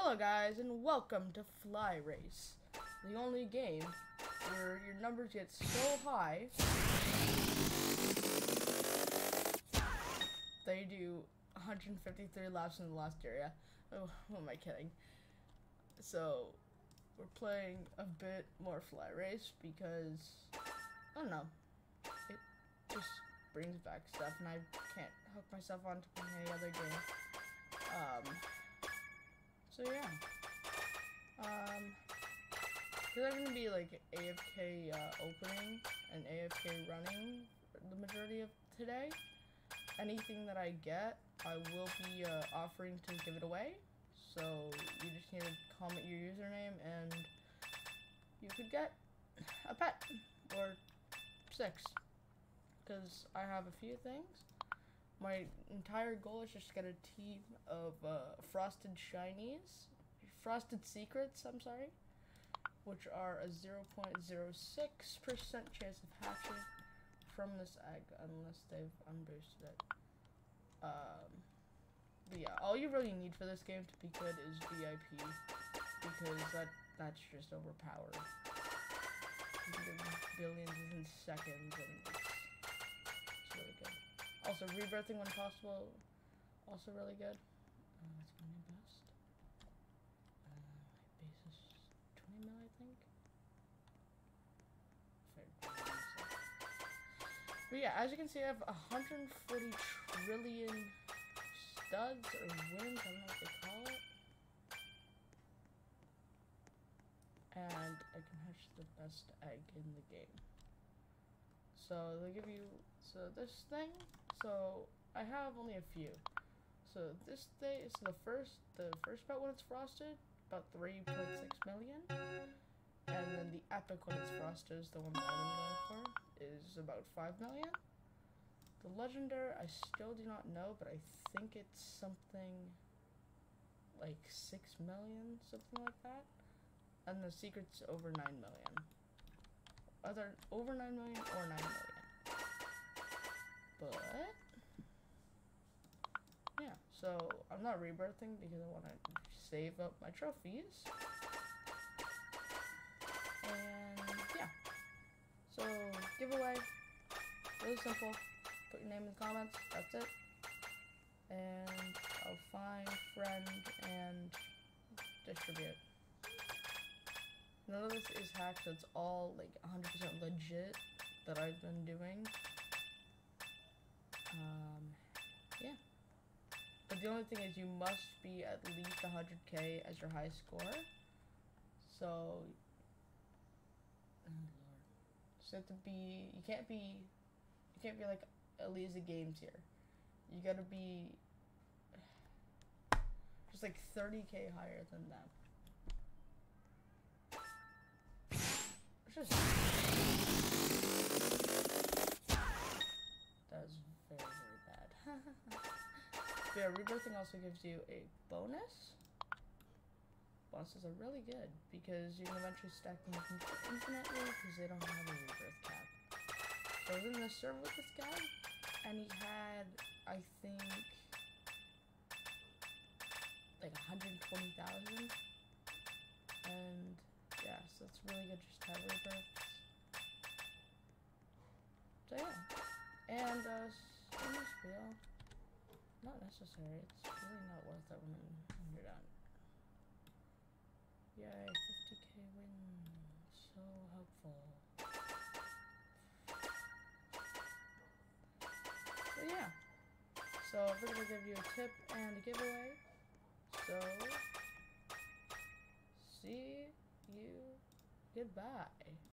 Hello guys and welcome to Fly Race, the only game where your numbers get so high that you do 153 laps in the last area. Oh, who am I kidding? So, we're playing a bit more Fly Race because, I don't know, it just brings back stuff and I can't hook myself onto any other game. So yeah. There's gonna be like AFK opening and AFK running for the majority of today. Anything that I get, I will be offering to give it away. So you just need to comment your username and you could get a pet or 6. Because I have a few things. My entire goal is just to get a team of Frosted Shinies, Frosted Secrets, I'm sorry, which are a 0.06% chance of hatching from this egg unless they've unboosted it. But yeah, all you really need for this game to be good is VIP, because that's just overpowered. You can get billions in seconds and it's really good. Also, rebirthing when possible, also really good. That's my new best. My base is 20 mil, I think. But yeah, as you can see, I have 140 trillion studs or wins, I don't know what they call it. And I can hatch the best egg in the game. So they give you, this thing, so I have only a few. So this thing is the first bet when it's frosted, about 3.6 million. And then the epic when it's frosted is the one that I've been going for, is about 5 million. The legendary, I still do not know, but I think it's something like 6 million, something like that. And the secret's over 9 million. Either over 9 million or 9 million. But yeah, so I'm not rebirthing because I want to save up my trophies. And yeah, so giveaway, really simple. Put your name in the comments. That's it. And I'll find, friend, and distribute. None of this is hacked, so it's all like 100% legit that I've been doing. Yeah. But the only thing is you must be at least 100k as your high score. So, oh lord. So you can't be like Eliza Games here. You gotta be just like 30k higher than them. Just that was very, very bad. But yeah, rebirthing also gives you a bonus. Bonuses are really good because you can eventually stack them infinitely because they don't have a rebirth cap. So I was in the server with this guy and he had, I think, like 120,000. And yeah, so it's really good just to have rebirths. So yeah. And bonus wheel, not necessary. It's really not worth it when you're done. Yay, 50k wins. So helpful. So yeah. So we're gonna give you a tip and a giveaway. So see you. Goodbye.